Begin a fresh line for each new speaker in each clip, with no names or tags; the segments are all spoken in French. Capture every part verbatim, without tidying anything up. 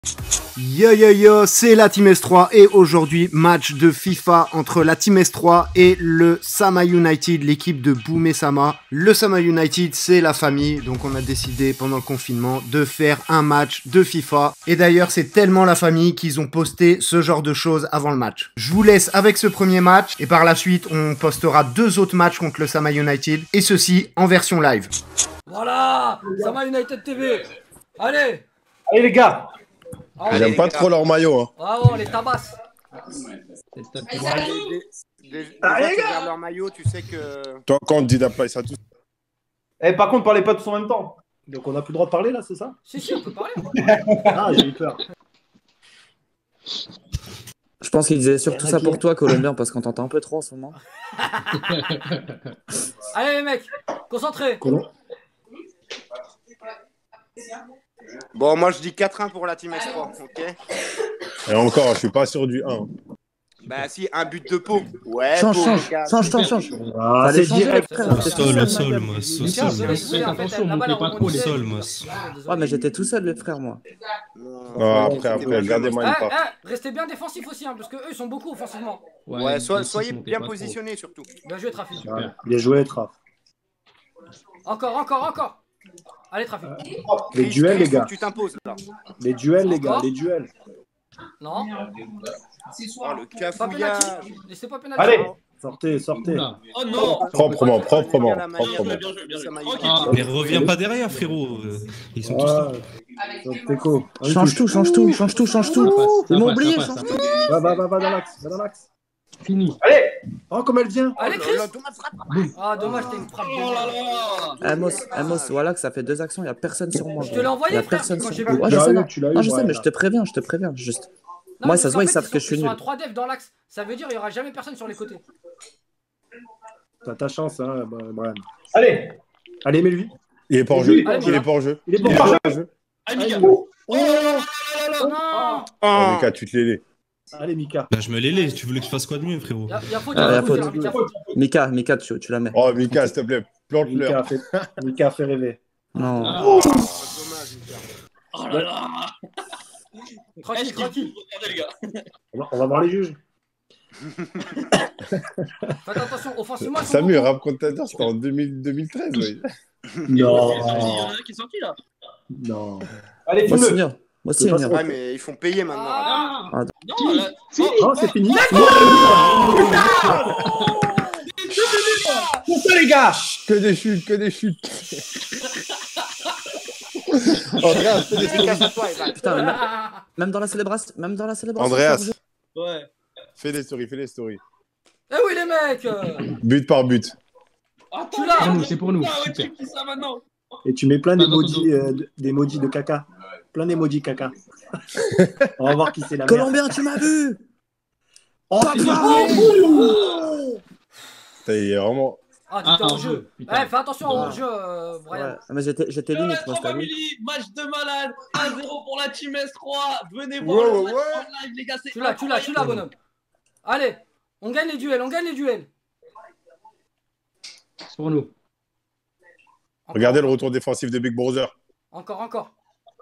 Yo yo yo, c'est la Team S trois et aujourd'hui match de FIFA entre la Team S trois et le Sama United, l'équipe de Boumé Sama. Le Sama United c'est la famille, donc on a décidé pendant le confinement de faire un match de FIFA. Et d'ailleurs c'est tellement la famille qu'ils ont posté ce genre de choses avant le match. Je vous laisse avec ce premier match et par la suite on postera deux autres matchs contre le Sama United et ceci en version live.
Voilà, Sama United T V. Allez.
Allez les gars.
Ah,
J'aime pas trop leur maillot. Hein.
Ah ouais, on les tabasse.
Déjà, tu regardes leur maillot, tu sais que...
Toi, quand on te dit d'appeler ça tout.
Eh, par contre, parlez pas tous en même temps. Donc on a plus le droit de parler là, c'est ça?
Si, si, on peut parler.
Ah, j'ai eu peur.
Je pense qu'il disait surtout ça pour toi, Colombien, parce qu'on t'entend un peu trop en ce moment.
Allez les mecs, concentrés.
Colon.
Bon, moi je dis quatre un pour la Team S trois, ok?
Et encore, je suis pas sûr du un.
Bah si, un but de Pau. Ouais,
Change,
Pau,
change,
les gars.
change, change, change.
Ah,
Fallait
c'est
changer,
direct.
frère. T'es tout
Sol,
seul,
sol,
ma gueule.
moi,
Mais
sol,
tiens,
sol.
désolé, désolé, en fait,
Attention,
la balle a
montez pas trop
rebondissait.
les
Désolé,
sols, moi.
désolé.
Ouais, mais j'étais tout seul, le frère, moi.
Ah, après, après, gardez-moi une
Eh,
part.
eh, restez bien défensifs aussi, hein, parce que eux ils sont beaucoup offensivement.
Ouais, so-
ici,
soyez
montez
bien
pas trop.
positionnés surtout.
Bien joué, Trafi.
Ouais, bien joué, Traf.
Encore, encore, encore. Allez, Trafi.
Les
Chris,
duels,
Chris,
les gars.
Tu t'imposes là.
Les duels, les gars,
Encore
les duels.
Non,
Oh, le
pas
cafouillage.
penalty. Laissez pas penalty.
Allez, sortez, sortez.
Oula.
Oh non.
Proprement, proprement,
Bien la manière
proprement.
de-
Bien joué, bien joué.
Sama
Tranquille.
United.
Ah, mais reviens pas derrière, frérot. Euh, Ils sont tous là.
Ouais, Teco.
Change tout, change tout, change tout, change tout.
passe, ça
Ils m'ont
passe,
oublié,
ça
change
passe,
tout.
Va, va, va, va dans l'axe, va dans l'axe.
Fini.
Allez. Oh, comme elle vient.
Allez,
Oh
Chris.
là là, Thomas frappe.
Ah, dommage, t'as une frappe de
Oh là
merde.
là.
Amos, Amos, voilà que ça fait deux actions, il n'y a personne sur moi.
Je te l'ai envoyé,
Il y a
frère,
personne
quand
sur
j'ai
moi.
vu.
Ouais,
Tu
je
l'as
sais,
eu,
non.
tu l'as eu,
Non, je sais,
ouais,
mais
là.
je te préviens, je te préviens, juste.
Non,
Moi,
mais
ça se
parce
voit,
qu'en
ils savent
fait,
que je suis
Ils sont à
nul.
trois devs dans l'axe. Ça veut dire qu'il n'y aura jamais personne sur les côtés.
T'as ta chance, hein, Brian. Allez. Allez, mets-lui.
Il est pas en jeu.
Allez,
Il
voilà.
est pas en jeu.
Il est
Il
bon.
est pas en jeu.
Allez, Mika.
Oh.
Oh là là là là là.
Non.
Oh, Mika, tu te l'élais.
Allez, Mika.
Bah, je me l'ai lait. Tu voulais que je fasse quoi de mieux, frérot?
Y'a y a faute,
Ah,
y'a
y a
faute,
faute.
y'a faute.
Mika, Mika, tu, tu la mets.
Oh, Mika, s'il te plaît,
Mika
plante-leur.
a fait, Mika a fait rêver.
Non.
Ah.
Dommage, Mika.
Oh là là.
Tranquille,
Est-ce qu'il
tranquille.
faut regarder, les gars?
On va, on va voir les juges.
Faites attention, offensivement, ils sont
Samu,
beaucoup.
rap commentateur, c'était en deux mille deux mille treize. Oui.
Il y en
Non.
a un qui est sorti là.
Non. Allez,
Moi,
filme-le.
senior. Moi,
C'est pas
senior.
ça.
Ouais, mais ils font payer maintenant.
Ah.
Non, là.
Oh, c'est fini. Pour ça, les gars.
Que des chutes, que des chutes. Andreas, fais des stories.
Dédicace à toi, Evan.
Putain, mais même- même dans la célébration, même dans la célébration.
Andreas,
Ouais.
fais des stories, fais des stories.
Eh oui, les mecs. euh,
But par but.
Attends,
Tu l'as.
C'est pour nous, c'est pour nous.
Ah ouais,
Super.
tu fais ça maintenant.
Et tu mets plein
Pas dans ton
d'emojis, euh, de- d'emojis de caca. Plein d'emojis caca. On va voir qui c'est la merde.
Colombien, tu m'as vu.
Oh,
Papa.
Putain, il est vraiment.
Ah,
Ah,
t'étais en
en
jeu.
jeu, putain.
Eh, fais attention au hors-jeu, euh,
Ouais,
Brian.
mais j'étais j'étais
Oh la
limite, moi,
trois
t'as vu.
family, match de malade, un zéro pour la Team S trois. Venez
Ouais,
voir le
ouais,
match
ouais.
en live, les gars, c'est
Tu l'as, tu l'as, tu l'as, bonhomme. Allez, on gagne les duels, on gagne les duels.
C'est pour nous.
Encore,
Regardez le retour défensif de Big Brother.
Encore, encore.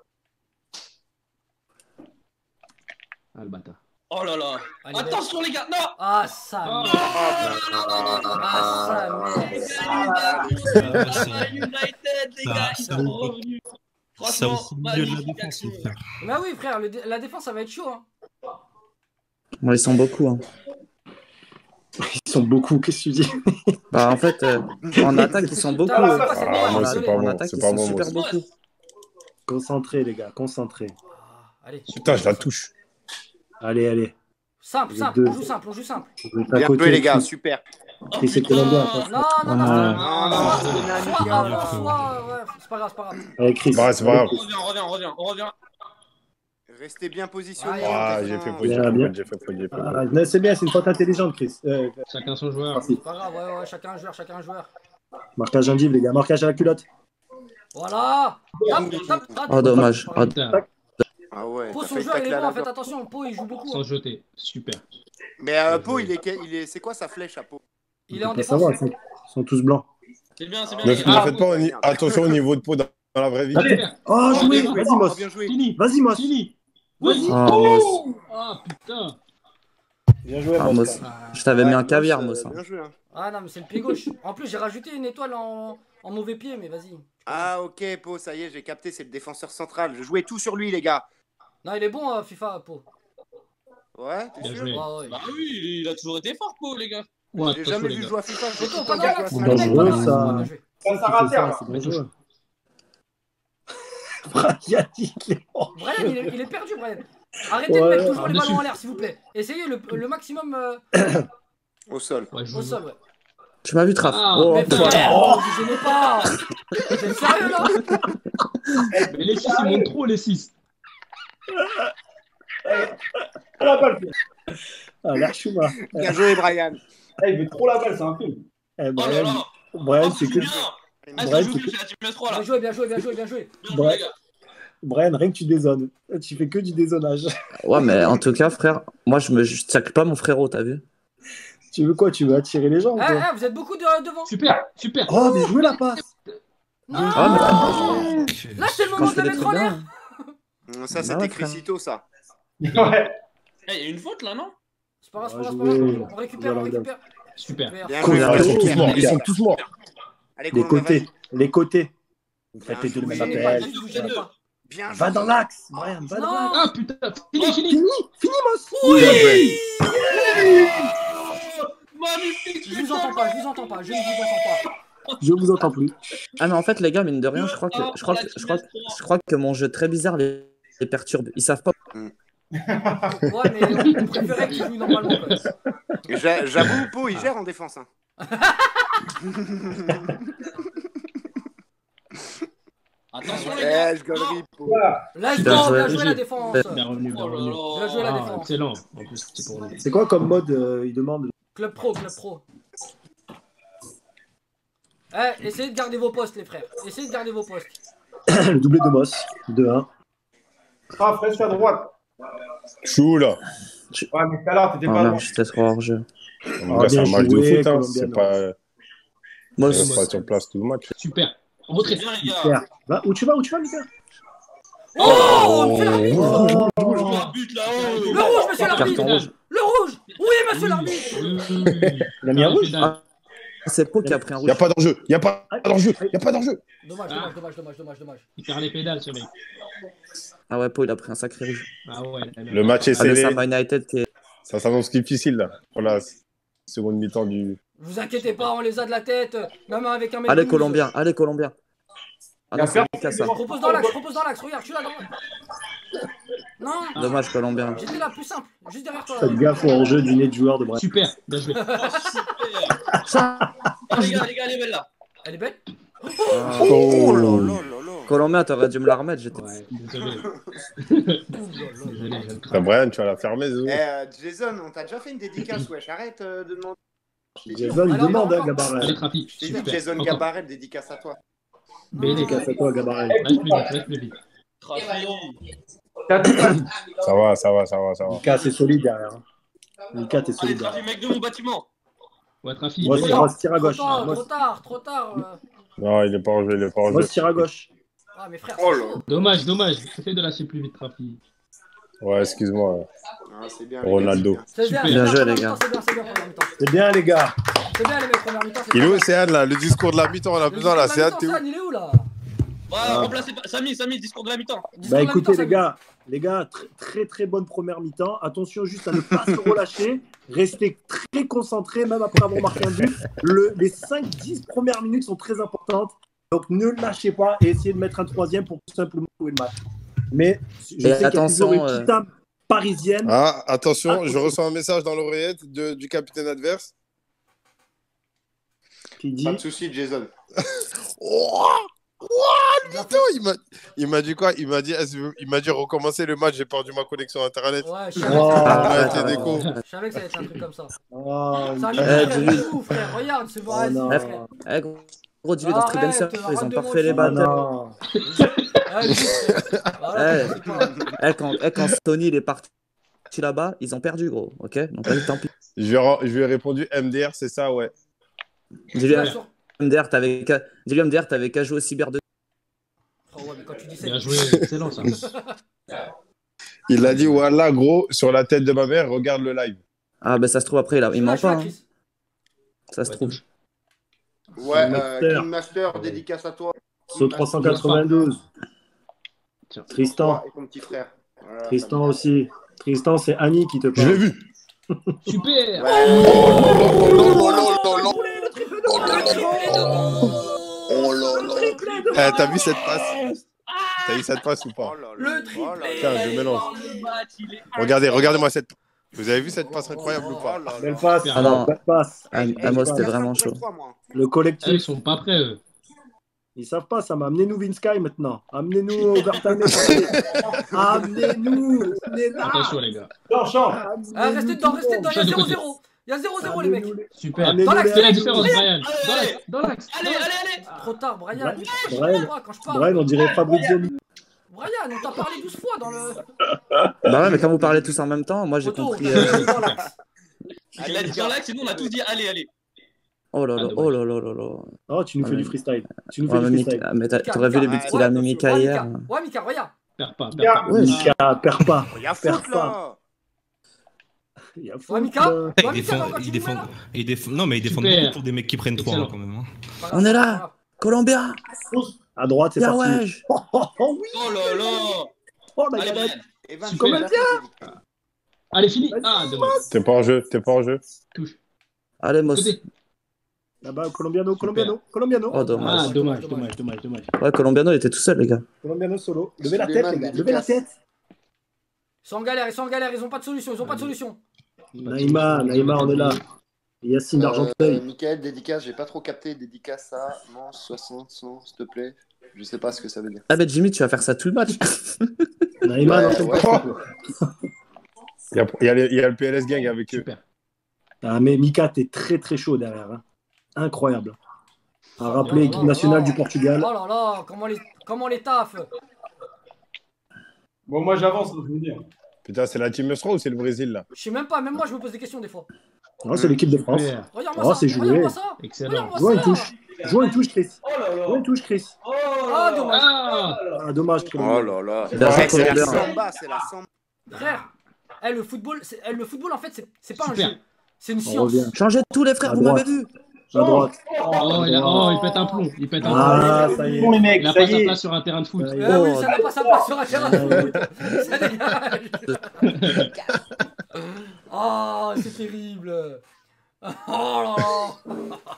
Ah, le bâtard.
Oh là là.
Allez,
Attention les gars, non.
Ah, ça.
Ah.
merde. Ah, ça. merde.
Les
Ah,
gars,
ça-
United, les
ça-
gars, ils
ça-
sont revenus.
Ça
Franchement,
aussi, milieu de la
magnifique
défense,
action.
frère.
Bah oui, frère, le dé- la défense, ça va être chaud. Hein.
Bon, ils sont beaucoup. Hein.
Ils sont beaucoup, qu'est-ce que tu dis?
Bah, en fait, euh, en attaque, ils sont beaucoup.
Putain,
euh.
c'est pas- c'est
Ah,
dommage,
moi,
désolé.
c'est pas
En
bon,
attaque,
c'est
ils
pas
sont
bon,
super
moi.
beaucoup.
Concentrés, les gars, concentrés.
Ah, allez.
Putain, je la touche.
Allez, allez.
Simple,
Les
simple,
deux.
on joue simple, on joue simple.
Vous êtes à
Bien
côté,
joué, les gars,
Chris.
super.
Oh
Chris et
putain.
Colombien,
Non,
attention.
non, non,
Ouais.
non.
Non, non,
Soit
c'est
soit
une
avant,
frérot.
soit. Ouais, c'est pas grave, c'est pas grave.
Allez, Chris.
Bah, c'est pas grave.
On revient, on revient, on revient, on revient.
Restez bien positionnés.
Ah,
hein,
j'ai fait
putain.
faute, j'ai
Bien,
fait
bien.
faute, j'ai fait faute, j'ai fait faute.
Ah, non, c'est bien, c'est une faute intelligente, Chris. Euh,
Chacun son joueur.
merci.
C'est pas grave, ouais, ouais, chacun un joueur, chacun un joueur.
Marquage gingive, les gars, marquage à la culotte.
Voilà. Tape, tape, tape.
Oh, dommage. Oh,
Putain,
Ah ouais.
Pau,
t'as
son
failli
joueur, il est
tacler à
bon,
la
faites
gorge.
attention. Pau, il joue beaucoup.
sans
hein.
jeter. Super.
Mais euh, Pau, il est, il est, c'est quoi sa flèche à Pau?
Il est en
Faut
défense.
savoir, ils sont, ils sont tous blancs.
C'est bien, c'est bien.
Ne,
les
ne
gars.
faites pas au ni- attention au niveau de peau dans, dans la vraie vie.
Allez. Oh, joué,
Bien joué,
vas-y, Moss.
bien joué.
Fini.
Vas-y, Moss.
Fini. Vas-y.
Ah, Moss.
Ah putain.
Bien joué,
Ah, Moss.
Ah,
Je t'avais mis un
Ouais,
caviar,
Moss,
Moss.
euh,
hein.
Bien joué. Hein.
Ah non, mais c'est le pied gauche. En plus, j'ai rajouté une étoile en, en mauvais pied, mais vas-y.
Ah, ok, Po, ça y est, j'ai capté, c'est le défenseur central. Je jouais tout sur lui, les gars.
Non, il est bon, euh, FIFA, Po.
Ouais, t'es
Bien
sûr?
joué.
Ouais, ouais.
Bah oui, il a toujours été fort, Po, les gars.
Ouais,
J'ai
attention,
jamais
les
vu
gars.
jouer à FIFA. J'ai tout
Poto,
le
pas
temps
dans
joué à
l'axe.
C'est
Smash.
Mec,
dangereux,
pas dans
ça.
l'axe. Ouais, bien joué.
C'est ça, ça, c'est dangereux. Yannick, il est hors
Brian,
jeu.
il est, il est perdu, Brian. Arrêtez de
Ouais,
mettre toujours
ah,
les
dessus.
ballons en l'air, s'il vous plaît. Essayez le, le maximum euh,
Au sol.
Ouais, je
au
joue.
sol, ouais.
Tu m'as vu, Traf?
Ah,
Oh,
Mais
putain.
frère, oh, vous gênez pas. Vous êtes sérieux, là?
Mais les six, ils montent trop, les six.
Ah, l'Archuma.
Bien joué, Brian.
Eh, il veut trop la balle, c'est un film. Eh,
Oh là
Brian,
là.
Brian,
Oh,
c'est
c'est
que.
bien. Ah,
Brian,
ça joue
c'est
bien,
que-
c'est la Team S trois, là.
Bien joué, bien joué, bien joué, bien joué.
Bien joué,
Ouais.
les gars.
Brian, rien que tu dézones. Tu fais que du dézonage.
Ouais, mais en tout cas, frère, moi, je me je tacle pas mon frérot, t'as vu?
Tu veux quoi? Tu veux attirer les gens ou
Eh,
quoi?
eh, vous êtes beaucoup de- devant.
Super, super.
Oh, mais jouez la passe.
Non.
Ah, mais
Là, c'est le
quand
moment
je
de
fais
le
des
mettre en
trucs
l'air.
bien.
Ça,
Bah
c'était
ouais,
Cressito, ça.
Eh, il y a une faute, là, non?
C'est pas grave, c'est pas
Ouais,
grave, c'est pas
joué.
grave. On récupère, on
Joué à
récupère.
Super.
Vert.
Bien
Cool,
joué,
hein.
Ils sont
Brian.
tous morts. Ils sont tous morts.
Allez,
Les
Colombien,
côtés.
vas-y.
Les côtés. Vous
Bien
faites les deux
Vous
le
joué.
même
gênez pas,
appel.
juste vous gênez pas.
Bien joué.
Va dans l'axe, Brian, va dans
Non.
l'axe.
Ah putain, fini, fini.
Fini, fini, Moss.
Oui.
Magnifique.
Je vous entends pas, je vous entends pas, je ne vous entends pas.
Je vous entends plus.
Ah, mais en fait, les gars, mine de rien, je crois que,
Ah,
je crois
pour
que,
la
je crois,
Team S trois.
je crois que mon jeu très bizarre les, les perturbe. Ils savent pas.
Ouais, mais on préférait qu'il joue normalement. Quoi.
J'a- J'avoue, Po, il gère en défense. Hein.
Attention, les gars.
Eh, je galerie, Po.
Let's
Bien
go,
joué.
bien joué la défense.
Bien revenu, bien
Oh là
revenu.
là.
Bien joué la
Ah,
défense.
excellent. En plus, c'est pour nous.
C'est quoi comme mode euh, il demande?
Club pro, club pro. Eh, essayez de garder vos postes, les frères. Essayez de garder vos postes.
Le doublé de Moss. deux un.
Ah, presque à droite.
Chou, là.
Ouais, mais tout à l'heure, t'étais
Oh
pas à
merde,
droite.
j'étais trop hors jeu.
Mon gars, c'est un
bien
match de
joué,
foot. Hein.
Colombiano.
C'est pas.
Moi,
On
c'est-
reste pas sur place tout le match.
Super. Retrait.
Bien, les gars.
Super. Va, où tu vas, où tu vas, Mika?
Oh, on me fait l'arbitre.
Oh,
Un but là-haut.
Le rouge, monsieur l'arbitre.
carton rouge.
Le rouge. Oui, monsieur l'arbitre.
Oui, oui, oui.
Il a mis un rouge?
Pédale.
C'est Po qui a pris un
Il
rouge.
n'y a pas d'enjeu. Il n'y a pas d'enjeu. Il n'y a pas d'enjeu.
Dommage, dommage, dommage, dommage, dommage, dommage.
Il perd les pédales, ce mec.
Ah ouais, Po, il a pris un sacré rouge.
Ah ouais. il a bien-
Le match est
Ah, le
scellé.
Sama United qui est.
Ça s'annonce difficile, là. Pour la seconde mi-temps du.
Vous inquiétez pas, on les a de la tête. Même avec un mec.
Allez,
douze.
Colombien, allez, Colombien. Ah non, c'est Mika, ça.
Je propose dans l'axe, je propose dans l'axe. Regarde, je suis là dans. Non,
Dommage, Colombien.
j'étais là, plus simple. Juste derrière toi.
Faites gaffe au hors-jeu du nez de joueur de Brian.
Super. Bien joué.
Ah, les gars, les gars, elle est belle là.
Elle est belle.
Ah.
Oh là là là là.
Colombien, t'aurais dû me la remettre. J'étais.
Ouais, désolé. Désolé, j'aime
Putain, Brian, tu vas la fermer, Zou.
Eh, euh, Jason, on t'a déjà fait une dédicace, wesh. Arrête euh, de demander.
Jason, il
Alors,
demande,
alors,
hein, Gabaret.
Allez, Trafi.
Je t'ai dit,
Super.
Jason
Encore.
Gabaret, dédicace à toi.
Bélé.
Dédicace à toi, Gabaret.
Reste plus vite, reste plus vite.
Trafi.
Ça va, ça va, ça va, ça va.
Mika, c'est solide derrière. hein. Mika, t'es
Allez,
solide
Trafi,
derrière.
mec de mon bâtiment.
Ouais, Trafi.
Moss,
Bélé.
Moss, tire à
Trop
gauche.
tard,
Moss,
trop tard, trop tard. euh.
Non, il est pas en jeu, il est pas en jeu.
Moss, tire à gauche.
Ah, mes frères.
Oh
c'est
là.
chaud.
Dommage, dommage. Essaye de lâcher plus vite, Trafi.
Ouais, excuse-moi.
Ah, c'est bien.
Ronaldo.
les gars,
C'est bien,
Super.
c'est
Bien joué,
première
les gars.
mi-temps, C'est bien, c'est bien, première mi-temps.
C'est bien, les gars.
C'est bien, les mecs, première mi-temps. c'est
Il est
bien.
où, Céan, là? Le discours de la mi-temps, on a
Le
besoin, là.
discours de la
Céan, t'es où?
mi-temps, San, il est où, là?
Ouais, remplacez pas. Samy, Samy, discours de la mi-temps.
Discours de
Bah
la
écoutez,
mi-temps,
les
Samy.
gars, les gars, tr- très très bonne première mi-temps. Attention juste à ne pas se relâcher. Restez très concentrés, même après avoir marqué un but. Le, les cinq dix premières minutes sont très importantes. Donc ne lâchez pas et essayez de mettre un troisième pour tout simplement jouer le match. Mais je
Et
sais qu'il y a
attention,
toujours une petite
euh,
âme parisienne.
Ah, attention,
Ah,
je
ok.
reçois un message dans l'oreillette de- du capitaine adverse.
Qui dit
Pas de soucis, Jason.
Oh, oh, le mytho, il m'a- il m'a dit quoi? Il m'a dit, est-ce que- il m'a dit recommencer le match, j'ai perdu ma connexion internet.
Ouais, je savais
Oh.
que ça
Ah,
allait
Ouais,
être-
t'es déco.
je savais que ça allait être un truc comme ça.
Oh,
C'est un
il-
mec,
Eh,
frère,
Julie.
de fou, frère. Regarde, c'est
Oh
vrai.
non.
frère.
Eh, gros, gros, dis-le dans Street
Arrête,
Dancer. Ils
arrête
ont
de
pas refait les
mentir.
Oh
bâtards.
non.
Ah, juste, voilà,
Eh.
c'est pas-
Eh, quand, eh, quand Sony il est parti là-bas, ils ont perdu, gros. Ok? Donc, vas-y, tant pis.
Je lui ai, re- je lui ai répondu M D R, c'est ça, ouais.
Dis-lui,
Là, sur-
M D R, t'avais qu'à dis-lui, M D R, t'avais qu'à jouer au cyber de.
Oh, ouais, mais quand tu dis ça,
Bien joué. Excellent, ça.
Il a dit, voilà, gros, sur la tête de ma mère, regarde le live.
Ah, bah ça se trouve après, il, a... il ment pas. Hein. Ça se
Ouais,
trouve.
touche.
Ouais,
Master.
euh, King Master, dédicace à toi.
So trois cent quatre-vingt-douze.
Tiens.
Tristan.
Et ton petit frère. Voilà,
Tristan
famille.
aussi. Tristan, c'est Annie qui te
Je
parle.
l'ai vu.
Super.
Oh là là. Eh, t'as vu cette passe? T'as vu cette passe ou pas?
Oh là là.
Le
Oh là
triplé.
Tiens, je mélange.
Le match, il est
Regardez, regardez-moi cette. Vous avez vu cette passe incroyable ou
Oh
pas?
là là.
Belle passe.
Ah
non.
Belle passe.
Ah,
Eh,
ah, moi,
eh,
c'était
il y a
vraiment
cinq
chaud.
contre trois, moi.
Le
Ah, ils
collectif.
sont pas prêts, eux.
Ils savent pas, ça m'a. Amenez-nous Vinsky maintenant. Amenez-nous Overtime. Amenez-nous. On est là.
Attention, les gars.
Chant, chant.
Ah, restez dedans, restez dedans, il y a
Change de
zéro
côté.
zéro. Il y a zéro zéro, les mecs.
Super.
Allez,
Dans l'axe,
Fais la
allez,
différence,
allez,
Brian.
allez,
Dans
allez.
l'axe. Dans l'axe.
Allez, allez, allez.
Trop tard, Brian.
Ouais.
mais je
Brian.
moi quand je parle.
Brian, on dirait Fabrizio.
Brian, on t'a parlé douze fois dans le.
Bah ouais, mais quand vous parlez tous en même temps, moi j'ai
Retour,
compris.
on
euh,
t'a dit dans l'axe.
Il a dit dans l'axe, sinon on a tous dit allez, allez.
Oh là là,
Ah,
oh là là là là.
Oh, tu nous fais
Ouais.
du freestyle. Tu nous
Ouais,
fais
mais
du
Mika-
freestyle.
mais t'as-
Mika,
t'aurais vu les
Mika,
buts qu'il a
ouais,
mis Mika
ouais,
hier.
Mika. Ouais, Mika, regarde.
Perds pas, perds pas.
Ouais.
Mika, perds pas.
Il y a
Perds
faute
pas.
là.
Il y a
Ouais,
faute,
Mika.
là.
Ouais,
Il
Mika,
défend,
encore, tu
il
nous
défend,
mets là.
il défend, non mais il défend
Super.
beaucoup pour des mecs qui prennent trois
Excellent.
quand même. Hein.
Pas grave,
On est
pas
là.
grave.
Colombia.
À droite, c'est
Ya
parti.
ouais.
Oh, oh, oh, oui.
Oh là là.
Oh, la
Allez,
galette.
Brian.
Et vingt,
Super.
il a fait.
Allez, fini. Ah, dommage.
T'es pas en jeu, t'es pas en jeu.
Touche.
Allez, Moss.
Côté.
Là-bas, Colombiano, Colombiano, Colombiano.
Oh, dommage.
Ah, dommage, dommage, dommage, dommage.
Ouais, Colombiano, il était tout seul, les gars.
Colombiano solo. Levez la tête,
Suleiman,
les gars. Levez la
dédicace.
tête.
Ils sont en galère, ils sont en galère, ils ont pas de solution, ils ont pas de solution.
Naïma, Naïma, on est là. Yacine
Euh,
d'Argenteuil.
Michael, dédicace, j'ai pas trop capté. Dédicace à non, soixante, cent, s'il te plaît. Je sais pas ce que ça veut dire.
Ah, mais Jimmy, tu vas faire ça tout le match.
Naïma,
Ouais,
dans ton
ouais.
poste.
Il y a, il y a les- il y a le P L S Gang avec eux.
Super.
Ah, mais Mika, t'es très très chaud derrière. Hein. Incroyable. À rappeler,
Oh
équipe
là
nationale
là.
du Portugal.
Oh là là, comment les, comment les taf.
Bon, moi j'avance, je veux dire.
Putain, c'est la Team Estra ou c'est le Brésil là?
Je sais même pas, même moi je me pose des questions des fois.
Oh, c'est l'équipe de France.
Super.
Regarde-moi
Oh,
ça,
c'est joué.
regarde-moi ça.
Excellent.
Joue une
Regarde-moi
touche. Joue une touche, Chris.
Oh là là.
Joue une touche, Chris.
Oh
Ah,
là
dommage.
Ah.
Ah, dommage.
Oh
Colombiano.
là là.
Bien joué,
Ouais, c'est la
Colombien.
samba, c'est la samba.
Frère, eh, le football, c'est- eh, le football en fait c'est c'est pas
Super.
un jeu, c'est une
On
science.
revient.
Changez tous les frères,
À
vous
droite.
m'avez vu.
À droite.
Oh, il a- oh, il pète un plomb. Il pète un plomb.
Ah, ça y
Bon, les
est.
mecs,
Il a
ça
pas
y
sa
est.
place sur un terrain de foot.
Ça y est.
Ah oui,
Oh.
ça n'a pas sa place sur un terrain de foot. Ça dégage. Oh, c'est terrible. Oh là là.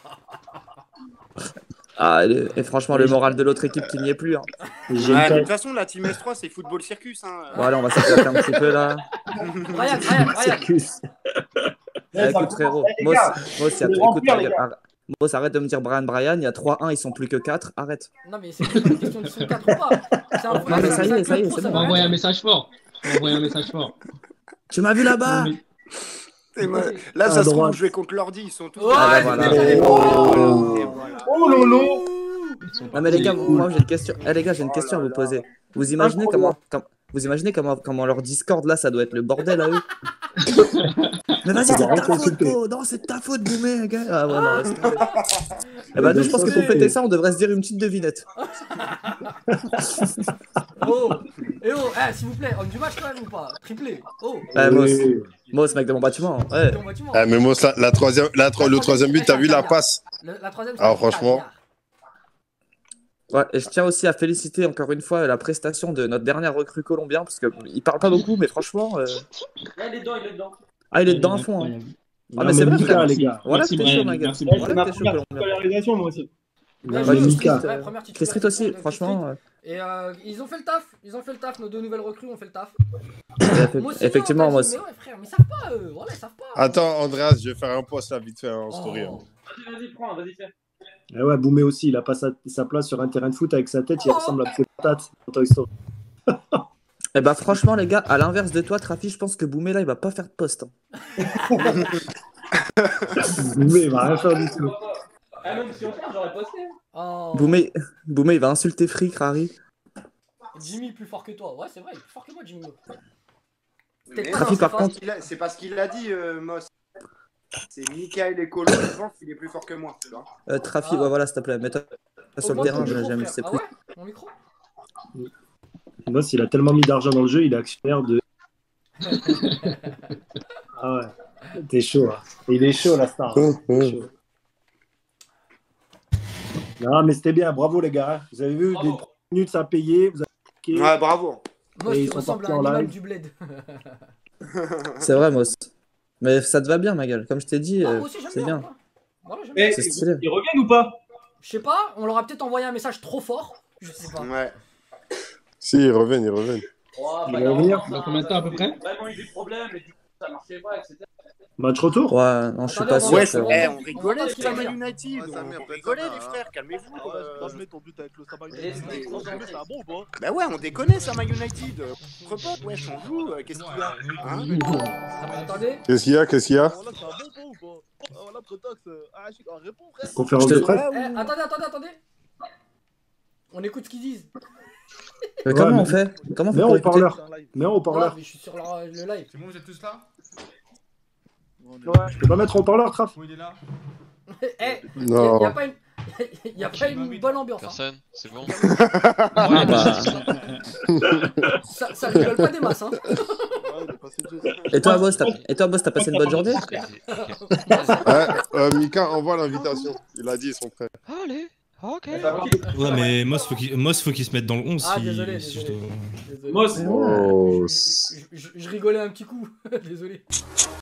Ah, et, et franchement, le moral de l'autre équipe qui n'y est plus. Hein.
J'ai
Ouais,
une
de toute
tête.
façon, la Team S trois, c'est football circus. Hein.
Bon, allez, on va s'éclater un petit peu là.
Brian, Brian, Brian.
Circus.
Ah, écoute, frérot.
Eh, les
Moss,
gars,
Moss, il y a-
faut les
écoute,
remplir, les
arrête- arrête- Moss, arrête de me dire Brian, Brian. Il y a trois un, ils sont plus que quatre. Arrête.
Non mais c'est pas une question de son quatre ou pas. C'est un
Non, mais ça y est, ça y est, c'est
ça
bon.
va
On va envoyer un
rien dire.
message fort. On va envoyer un message fort.
Tu m'as vu là-bas.
Non, mais-
Et moi, là,
À
ça se trouve,
droite.
je vais contre l'ordi. Ils sont tous.
Ouais,
Ah,
c'est
bah, voilà.
bien, allez,
Oh.
Et voilà.
Oh lolo.
Ils sont
Non mais les gars,
partis.
moi j'ai une question. Eh les gars, j'ai une
Oh
question à
là
vous
là.
poser. Vous imaginez comment, com- vous imaginez comment, comment leur Discord là, ça doit être le bordel à eux. Mais vas-y, c'est de ta faute, bro. Non, c'est de ta faute, Boumé, gars. Ah ouais, non, laisse tomber. Eh bah nous, je pense que pour fêter ça, on devrait se dire une petite devinette.
Oh, et oh, eh, s'il vous plaît, homme du match quand même ou pas? Triplé. Oh,
Eh Moss,
Oui.
Moss, mec de mon bâtiment. Ouais.
bon bâtiment.
Ah, mais moi, ça- la troisième, la, tro- le troisième but, t'as vu la passe?
Le- La troisième.
Ah,
c'est
franchement.
Caviar.
Ouais, et je tiens aussi à féliciter encore une fois la prestation de notre dernière recrue colombien, parce qu'il parle pas beaucoup, mais franchement, euh,
Là, il est dedans, il est dedans.
ah il est dedans à fond. Hein.
Incroyable.
Ah
Non,
mais c'est vrai,
Mika,
frère.
les gars.
Voilà
Merci,
que t'es chaud,
Brian.
ma gueule.
Merci,
Eh, c'est
Voilà
ma
que t'es chaud,
première
colombien.
scolarisation, moi aussi.
Bien
Ouais,
joué,
Mika.
Chris, ouais, première
Chris
titularisation
Street aussi,
de Chris
franchement. euh,
Et euh, ils ont fait le taf, ils ont fait le taf, nos deux nouvelles recrues ont fait le taf.
eff-
Moi aussi,
Effectivement,
on
moi
t'a dit,
aussi.
mais ouais, frère, mais ils savent pas eux, voilà, ils savent pas.
Attends, Andreas, je vais faire un post là vite fait en story.
Oh.
hein.
Vas-y, vas-y, prends, vas-y, fais.
Eh ouais, Boumé aussi, il a pas sa, sa place sur un terrain de foot avec sa tête, il ressemble à Patate dans Toy Story.
Eh bah franchement les gars, à l'inverse de toi, Trafi, je pense que Boumé là, il va pas faire de poste. Hein.
Boumé, il va rien faire du tout.
Ah, même si on perd, j'aurais posté.
Oh.
Boumé, Boumé, il va insulter Frick, Rari.
Jimmy plus fort que toi, ouais c'est vrai, il est plus fort que moi Jimmy. Peut-être
Mais
pas
Trafi,
dans ses
par
phases.
contre-
Il a- C'est parce qu'il l'a dit, euh, Moss. C'est Michael et Colo, je pense qu'il est plus fort que moi. Tu vois.
Euh, Trafi,
Ah.
ouais voilà, s'il te plaît, mets-toi sur le
Augmente
terrain,
ton
je-
micro,
j'aime,
frère.
c'est
Ah
plus.
ouais, mon micro.
Moi, s'il a tellement mis d'argent dans le jeu, il est actionnaire de Ah ouais, t'es chaud. Hein. Il est chaud, la star. Hein. Il est chaud. Non, mais c'était bien. Bravo, les gars. Vous avez vu,
Bravo.
des trois minutes, ça a payé. Vous avez...
Ouais, bravo.
Moss,
Et
tu
ils sont
ressembles à
partis
un
en
imam
live.
du bled.
C'est vrai, Moss. Mais ça te va bien, ma gueule. Comme je t'ai dit,
Ah,
euh,
moi aussi, j'aime
c'est
bien.
bien.
Voilà, j'aime
Eh,
bien.
C'est stylé.
ils reviennent ou pas?
Je sais pas, on leur a peut-être envoyé un message trop fort. Je sais pas.
Ouais.
Si, ils reviennent, ils reviennent.
Oh,
Il
bah
va
non,
revenir.
ça,
Dans combien de temps, à peu
ça,
près?
Vraiment eu des problèmes et du coup ça marchait pas, et cetera.
Match retour.
Ouais, non, je suis
Attendez,
pas
on
sûr.
va-
Ouais,
que-
c'est
on
vrai,
va-
on
on
rigolait,
va
les
ce qu'il va
Sama
dire.
United.
Ouais, ça
On
merde, peut-être
rigolait,
ça,
les
hein.
frères, calmez-vous.
Ah ouais,
euh.
je vais pas me mettre en but avec le Sama United.
Laisse-les
Mais
concentrer.
c'est un bon ou pas?
Bah ouais, on déconne, Sama United. Entre potes, wesh, on joue. euh, Qu'est-ce qu'il y a hein?
Attendez.
Qu'est-ce qu'il y a? Qu'est-ce qu'il y a?
Voilà, c'est un bon pas ou pas? Ah, voilà, Protox. euh, Ah, je suis en réponse, frère.
Conférence
Je
de
te-
presse.
Eh, attendez, attendez, attendez. On écoute ce qu'ils disent.
Mais
Ouais,
comment
mais-
on fait Comment on fait
Mais
pour
on
écouter
parleur. Mais on
Non,
parleur.
mais je suis sur leur- le live.
C'est bon, vous êtes tous là?
Je peux pas mettre en parleur, Traf.
Où il est là?
Eh, il
Non.
n'y a pas une, y a pas une bonne ambiance. Hein.
Personne, c'est bon.
Ah, bah.
Ça, ça rigole pas des masses. Hein.
Et toi, Boss, t'as Et toi, Boss, t'as passé une bonne journée?
Ouais, euh, Mika envoie l'invitation. Il a dit, ils sont prêts.
Allez, ok.
Ouais, mais Moss, faut qu'il Moss, faut qu'il se mette dans le onze.
Ah,
si-
désolé,
si
désolé.
je te-
Désolé.
Moss.
Oh,
Je, je- je rigolais un petit coup. Désolé.